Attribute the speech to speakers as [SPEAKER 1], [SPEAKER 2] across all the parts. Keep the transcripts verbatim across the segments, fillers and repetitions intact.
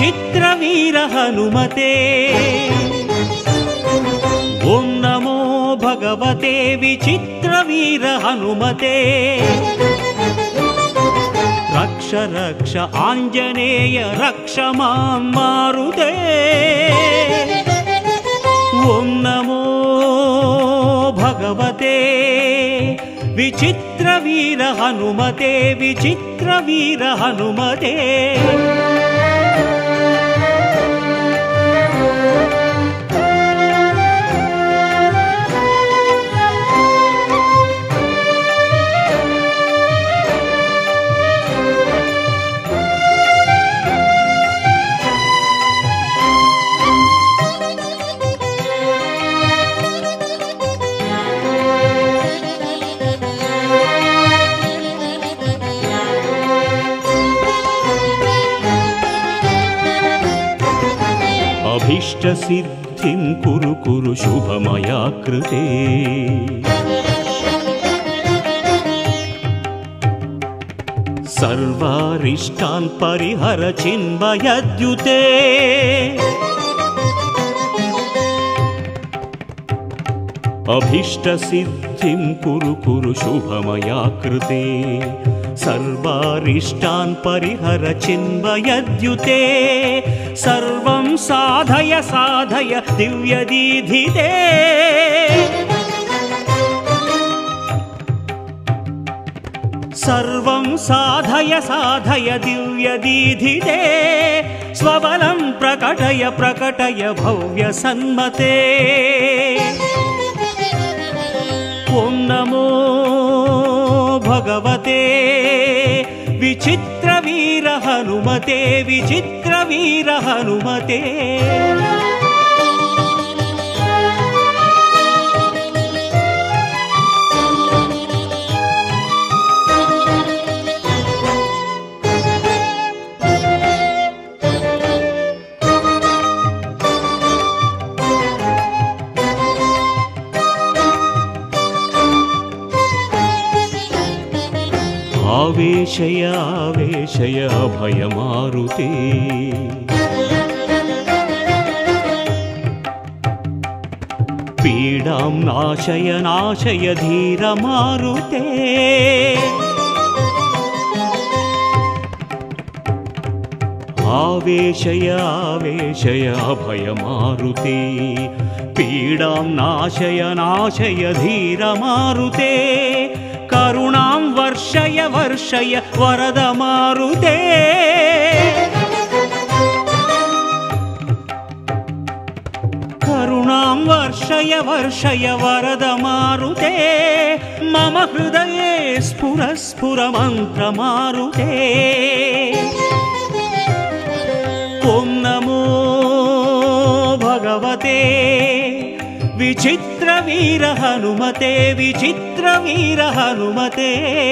[SPEAKER 1] विचित्रवीर हनुमते। ॐ नमो भगवते विचित्रवीर हनुमते। रक्ष रक्ष आञ्जनेय रक्ष मां मारुते। ॐ नमो भगवते विचित्रवीर हनुमते विचित्रवीर हनुमते। अभीष्ट सिद्धिं कुरु कुरु शुभमया कृते। सर्वारिष्टान् परिहर चिन्मयद्युते। अभीष्ट सिद्धिं कुरु कुरु शुभमया कृते। सर्वारिष्टान् परिहर चिन्मयद्युते। सर्वं साधय साधय दिव्यदीधिते। सर्वं साधय साधय दिव्यदीधिते। स्वबलं प्रकटय प्रकटय भव्यसन्मते। ॐ नमो भगवते विचित्रवीर हनुमते विचित्रवीर हनुमते। आवेशय आवेशय अभयमारुते। पीडां नाशय नाशय धीरमारुते। आवेशय आवेशय अभयमारुते। पीडां नाशय नाशय धीरमारुते। करुणां वर्षय वर्षय वरद मारुते। करुणां वर्षय वर्षय वरद मारुते। मम हृदये स्फुर स्फुर मन्त्र मारुते। ॐ नमो भगवते विचित्रवीर हनुमते विचित्रवीर हनुमते।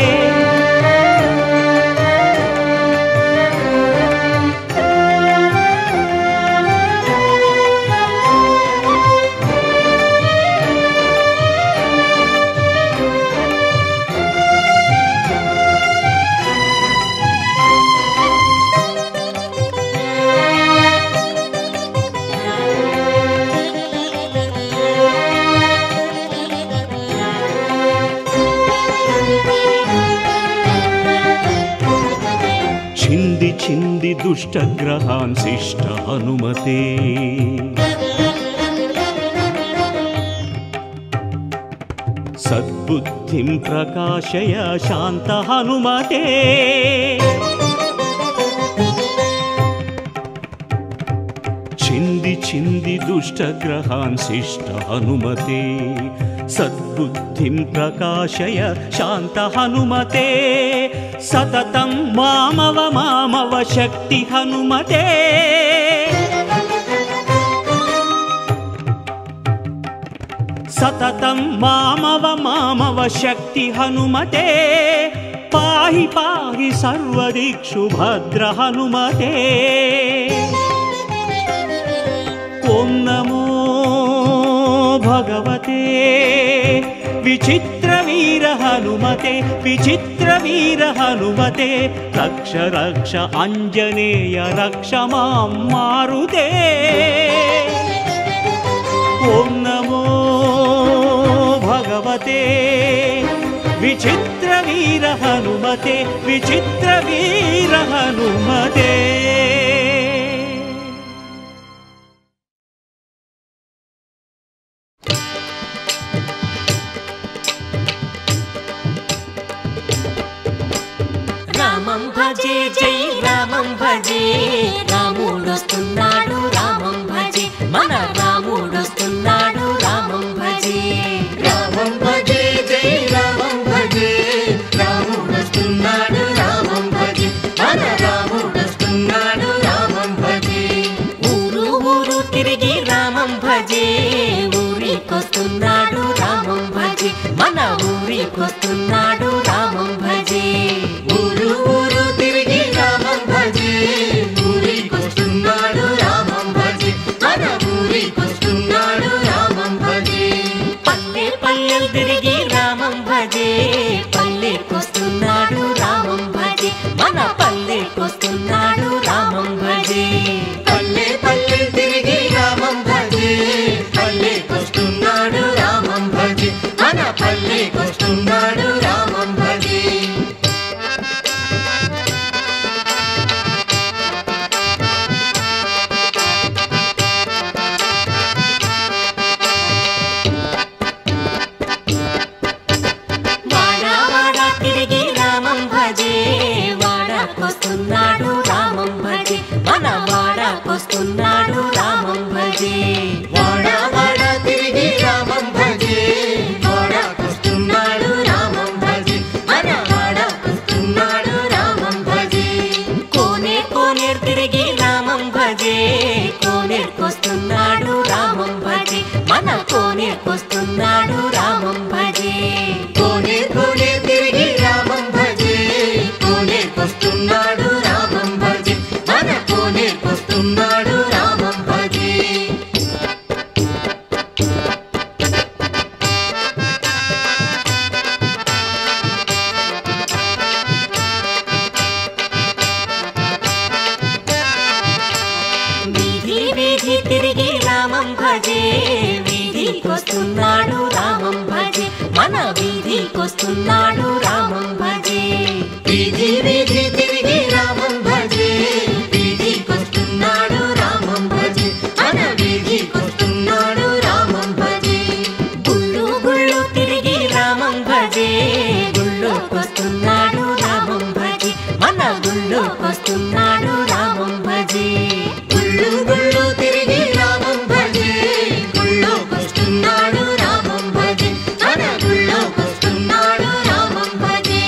[SPEAKER 1] छिंदि छिंदि दुष्टग्रहान् शिष्ट हनुमते। सद्बुद्धिं प्रकाशय शान्त हनुमते। छिंदि छिंदि दुष्टग्रहान् शिष्ट हनुमते। सद्बुद्धिं प्रकाशय शान्त हनुमते। सततं मामव मामव शक्ति हनुमते। सततं मामव मामव शक्ति हनुमते। पाहि पाहि सर्वदिक्षु भद्र हनुमते। ॐ नमो भगवते विचित्रवीर वीर हनुमते विचित्र वीर हनुमते रक्ष रक्ष अंजनेय रक्ष मां मारुते ओम नमो भगवते विचित्र वीर हनुमते विचित्र वीर हनुमते।
[SPEAKER 2] रामं भजे जय रामं भजे रामुडొస్తున్నాడు रामं भजे मन रामुडొస్తున్నాడు रामं भजे
[SPEAKER 3] रामं भजे जय रामं भजे रामुडొస్తున్నాడు रामं भजे मन रामुडొస్తున్నాడు रामं भजे
[SPEAKER 2] ఊరు ఊరు తిరిగి రామం భజే ఊరికొస్తున్నాడు రామం భజే మన ఊరికొస్తున్నాడు రామం భజే
[SPEAKER 3] ఊరు ఊరు తిరిగి రామం భజే ఊరికొస్తున్నాడు రామం భజే మన ఊరికొస్తున్నాడు రామం భజే
[SPEAKER 2] పల్లె పల్లెలు తిరిగి రామం భజే పల్లెకొస్తున్నాడు రామం భజే మన పల్లెకొస్తున్నాడు రామం భజే
[SPEAKER 3] పల్లె పల్లె తిరిగి రామం భజే పల్లెకొస్తున్నాడు రామం భజే మన పల్లెకొస్తున్నాడు రామం భజే
[SPEAKER 2] వాడా వాడా తిరిగి రామం భజే వాడాకొస్తున్నాడు రామం భజే మన వాడాకొస్తున్నాడు రామం భజే
[SPEAKER 3] వాడా వాడా తిరిగి రామం భజే వాడాకొస్తున్నాడు రామం భజే మన వాడాకొస్తున్నాడు రామం భజే
[SPEAKER 2] కోనే కోనేరు తిరిగి రామం భజే కోనేరుకొస్తున్నాడు రామం భజే మన కోనేరుకొస్తున్నాడు రామం భజే
[SPEAKER 3] కోనే కోనే తిరిగి రామం భజే కోనేకొస్తున్నాడు రామం భజే మన కోనేకొస్తున్నాడు రామం భజే
[SPEAKER 2] వీధి వీధి తిరిగి రామం భజే వీధికొస్తున్నాడు రామం భజే మన వీధికొస్తున్నాడు రామం భజే
[SPEAKER 3] వీధి వీధి తిరిగి రామం భజే వీధికొస్తున్నాడు రామం భజే మన వీధికొస్తున్నాడు రామం భజే
[SPEAKER 2] గుళ్ళు గుళ్ళు తిరిగి రామం భజే గుళ్ళోకొస్తున్నాడు రామం భజే మన గుళ్ళోకొస్తున్నాడు రామం భజే
[SPEAKER 3] గుళ్ళు గుళ్ళు తిరిగి రామం భజే గుళ్ళోకొస్తున్నాడు రామం భజే మన గుళ్ళోకొస్తున్నాడు రామం భజే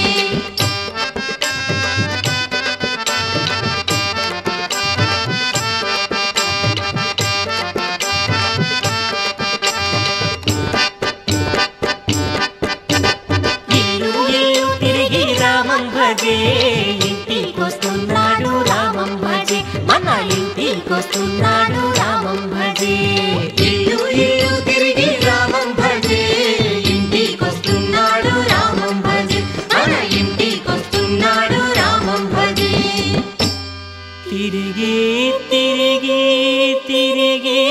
[SPEAKER 2] ఇల్లు ఇల్లు తిరిగి రామం భజే ఇంటికొస్తున్నాడు రామం భజే మన ఇంటికొస్తున్నాడు రామం భజే
[SPEAKER 3] ఇల్లు ఇల్లు తిరిగి రామం భజే ఇంటికొస్తున్నాడు రామం భజే మన ఇంటికొస్తున్నాడు రామం భజే
[SPEAKER 2] తిరిగి తిరిగి తిరిగి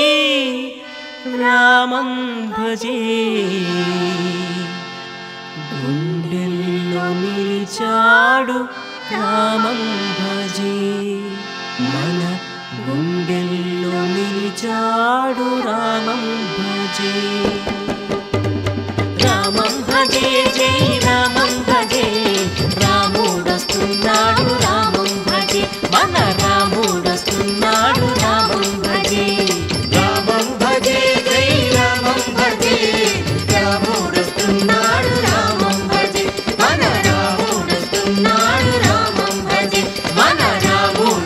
[SPEAKER 2] రామం భజే గుండెల్లో నిలిచాడు రామం భజే మన గుండెల్లో నిలిచాడు రామం భజే రామం భజే జై రామం భజే రాముడొస్తున్నాడు రామం భజే మన రాముడొస్తున్నాడు రామం భజే
[SPEAKER 3] రామం భజే జై రామం భజే రాముడొస్తున్నాడు రామం భజే మన రాముడొస్తున్నాడు రామం భజే మన రాముడు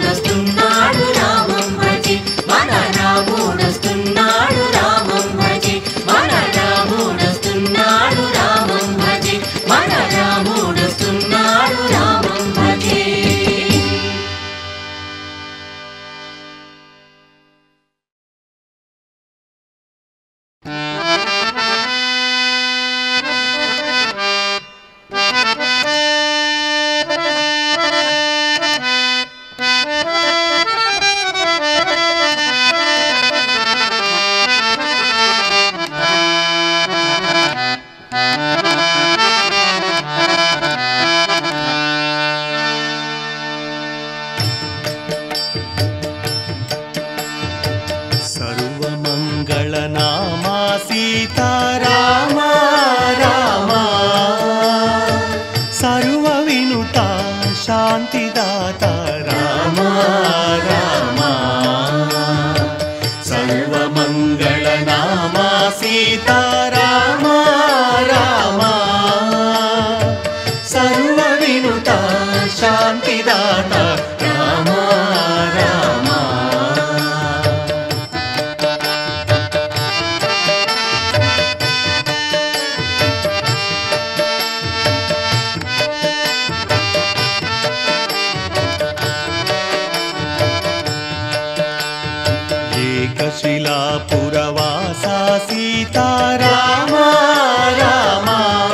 [SPEAKER 1] ఏకశిలాపురవాసా సీతారామ రామ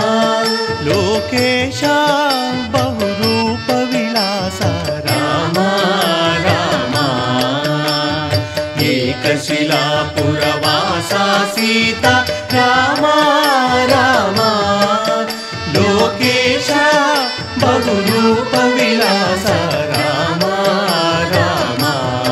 [SPEAKER 1] లోకేశ బహురూప విలాస రామ రామ ఏకశిలాపురవాసా సీతా రామ రామ లోకేశ బహురూప విలాస రామ రామ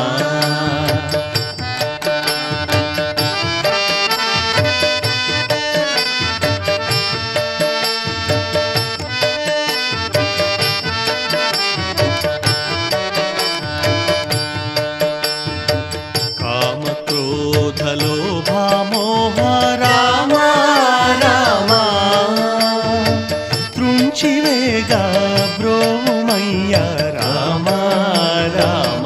[SPEAKER 1] కామక్రోధలోభమోహ రామ రామ త్రుంచివేగ బ్రోమయ్య రామ రామ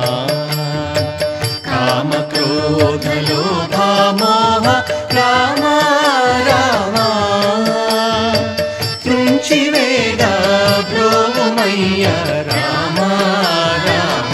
[SPEAKER 1] కామక్రోధలోభమోహ రామ రామ త్రుంచివేగ బ్రోమయ్య రామ రామ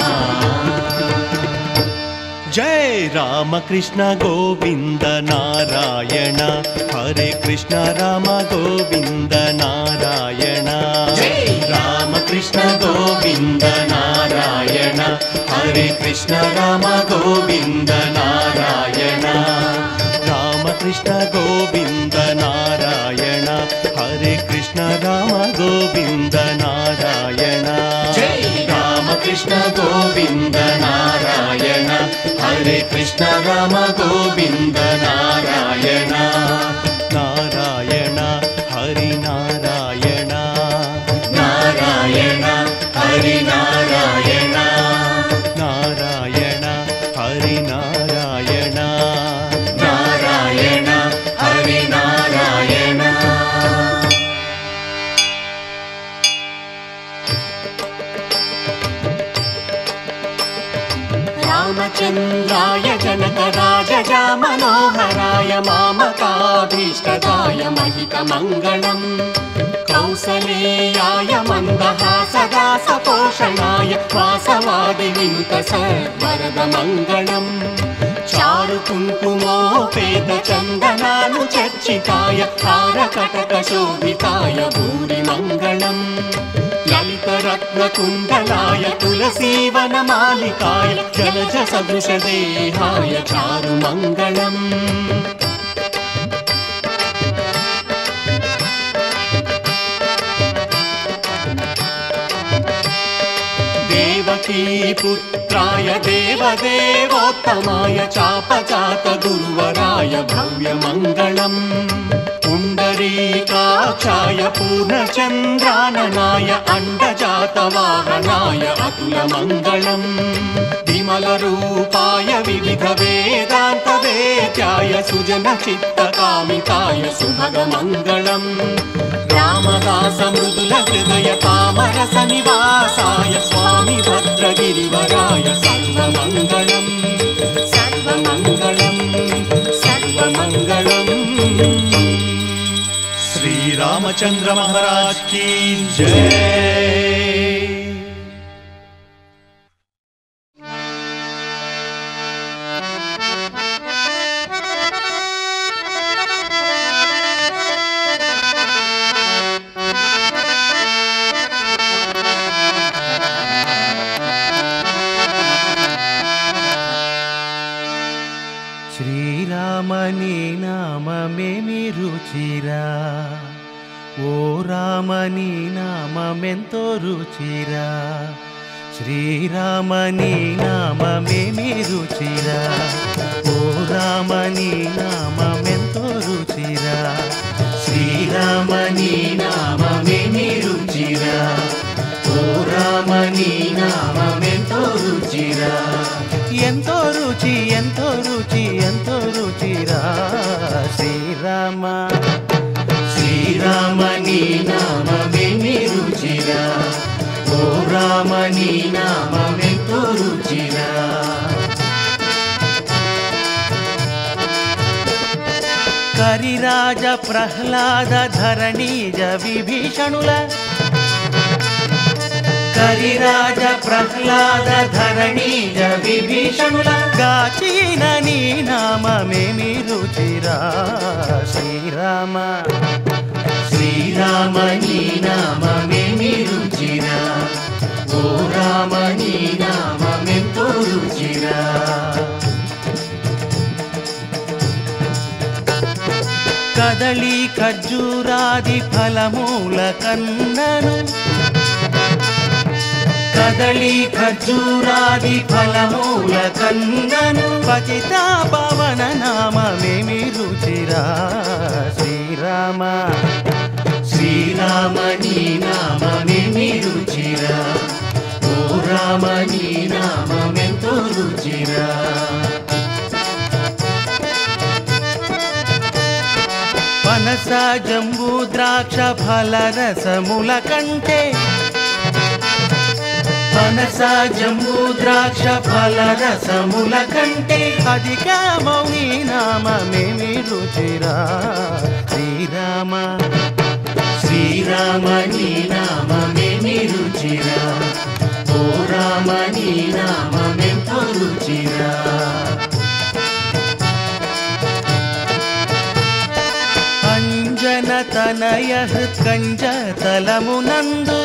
[SPEAKER 1] జై రామకృష్ణ గోవింద నారాయణ హరే కృష్ణ రామ గోవింద నారాయణ జై రామకృష్ణ గోవింద నారాయణ హరే కృష్ణ రామ గోవింద నారాయణ రామకృష్ణ గోవింద నారాయణ హరే కృష్ణ రామ గోవింద నారాయణ జై రామకృష్ణ గోవింద నారాయణ హరే కృష్ణ రామ గోవింద నారాయణ నారాయణ హరి నారాయణ నారాయణ హరి నారాయణ నారాయణ హరి నారాయణ నారాయణ హరి నారాయణ
[SPEAKER 2] రామచంద్రాయ జనకరాజజా మనోహరాయ మామకాభీష్టదాయ మహితమంగళం కౌసలేయాయ మందహాసదాసపోషణాయ వాసవాది వినుత సర్వరదమంగళం చారు కుంకుమోపేత చందనాను చర్చితాయ హారకటక శోభితాయ భూరిమంగళం లలితరత్నకుండలాయ తులసీవనమాలికాయ జలజ సదృశదేహాయ చారుమంగళం దేవకీ పుత్రాయ దేవదేవోత్తమాయ చాపజాత గురువరాయ భవ్యమంగళం పుండరీకాక్షాయ పూర్ణచంద్రాననాయ అండజాతవాహనాయ అతులమంగళం విమలరూపాయ వివిధ వేదాంత వేద్యాయ సుజన చిత్తకామితాయ సుభగమంగళం రామదాస మృదుల హృదయ తామరస నివాసాయ స్వామి భద్రగిరివరాయ సర్వమంగళం సర్వమంగళం సర్వమంగళం
[SPEAKER 1] रामचंद्र महाराज की जय।
[SPEAKER 4] శ్రీరామని నామమేమి రుచిరా, ఓ రామని నామమెంతో రుచిరా. శ్రీరామని నామమేమి రుచిరా, ఓ రామని నామమెంతో రుచిరా. శ్రీరామని నామమేమి రుచిరా, ఓ రామని నామమెంతో రుచిరా. ఎంతో రుచి ఎంతో రుచి ఎంతో రుచిరా శ్రీరామ. శ్రీరామని నామమేమి రుచిరా, ఓ రామని నామమెంతో రుచిరా. కరిరాజ ప్రహ్లాద ధరణీజ విభీషణుల కరిరాజ ప్రహ్లాద ధరణీజ విభీషణుల గాచిన నీ నామమేమి రుచిరా శ్రీరామ శ్రీరామ నీ నామమేమి రుచిరా ఓ రామ నీ నామమెంతో రుచిరా కదళి ఖర్జూరాది ఫలమూల కన్నను కదళి ఖర్జూరాది ఫలమూల కన్నను పతిత పవన నామమేమి రుచిరా శ్రీరామ శ్రీరామ నీ నామమేమి రుచిరా ఓ రామ నీ నామమెంతో రుచిరా పనస జంబూ ద్రాక్ష ఫల రసముల కంటే పనస జంబూ ద్రాక్ష ఫల రసముల కంటే అధిక మౌని నామమేమి రుచిరా శ్రీరామ శ్రీరామ నీ నామమేమి రుచిరా ఓ రామ నీ నామమెంతో రుచిరా అంజన తనయ హృత్కంజ తలమునందు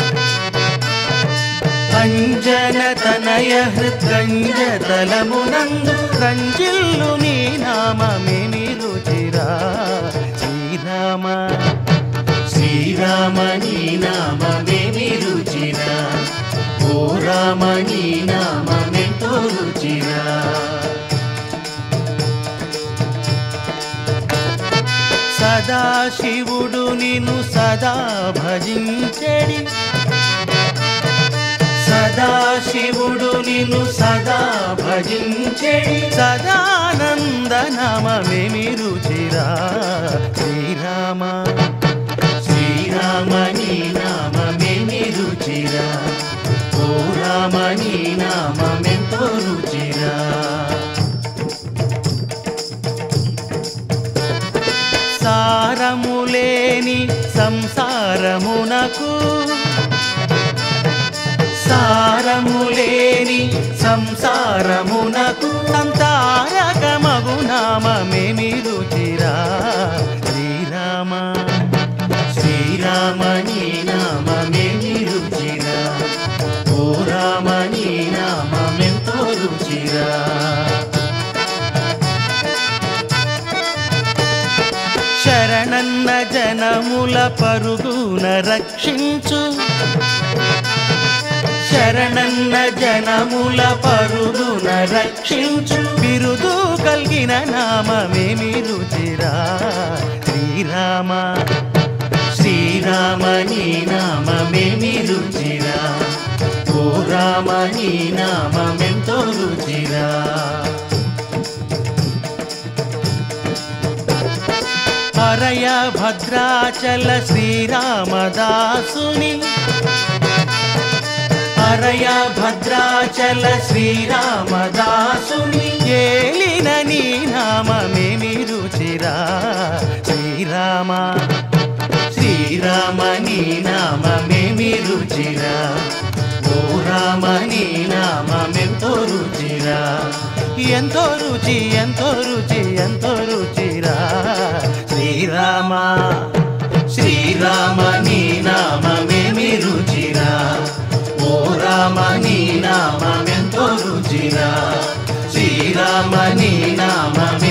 [SPEAKER 4] అంజన తనయ హృత్కంజ తలమునందు రంజిల్లు నీ నామమేమి రుచిరా శ్రీరామ శ్రీరామ నీ నామమేమి రుచిరా ఓ రామ నీ నామమెంతో రుచిరా సదాశివుడు నిన్ను సదా భజించెడి సదాశివుడు నిన్ను సదా భజించెడి సదానంద నామమేమి రుచిరా శ్రీరామ శ్రీరామ నీ నామమేమి రుచిరా ఓ రామ నీ నామమెంతో రుచిరా సారములేని సంసారమునకు సారములేని సంసారమునకు సంతారకమగు నామమేమి రుచిరా శ్రీరామ శ్రీరామ నీ నామమేమి రుచిరా ఓ రామ నీ నామమెంతో రుచిరా శరణన్న జనముల పరుగున రక్షించు శరణన్న జనముల పరుగున రక్షించు బిరుదు కలిగిన నామమేమి రుచిరా శ్రీరామ శ్రీరామ నీ నామమేమి రుచిరా ఓ రామ నీ నామమెంతో రుచిరా హరయ భద్రాచల శ్రీరామదాసుని హరయ భద్రాచల శ్రీరామదాసుని ఏలిన నీ నామమేమి రుచిరా శ్రీరామ శ్రీరామ నీ నామమేమి రుచిరా ఓ రామ నీ నామమెంతో రుచిరా ఎంతో రుచి ఎంతో రుచి ఎంతో రుచిరా శ్రీరామ శ్రీరామ నీ నామమేమి రుచిరా ఓ రామ నీ నామమెంతో రుచిరా శ్రీరామ నీ నామమే